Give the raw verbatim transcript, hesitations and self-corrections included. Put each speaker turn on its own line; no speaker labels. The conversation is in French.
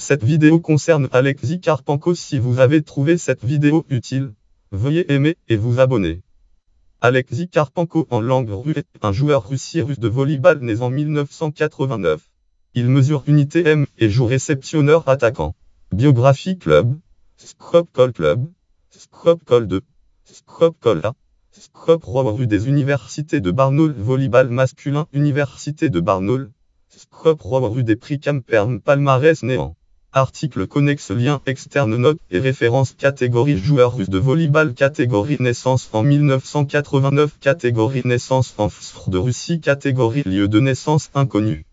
Cette vidéo concerne Alexis Karpenko. Si vous avez trouvé cette vidéo utile, veuillez aimer et vous abonner. Alexis Karpenko en langue russe est un joueur russe de volleyball né en mille neuf cent quatre-vingt-neuf. Il mesure unité M et joue réceptionneur attaquant. Biographie club, Skopje Club, Skopje deux, Skopje A, Skopje rue des universités de Barnaul volleyball masculin Université de Barnaul, Skopje rue des prix Camperm palmarès néant. Article connexe lien externe notes et références catégorie joueur russe de volleyball catégorie naissance en mille neuf cent quatre-vingt-neuf catégorie naissance en F S R de Russie catégorie lieu de naissance inconnu.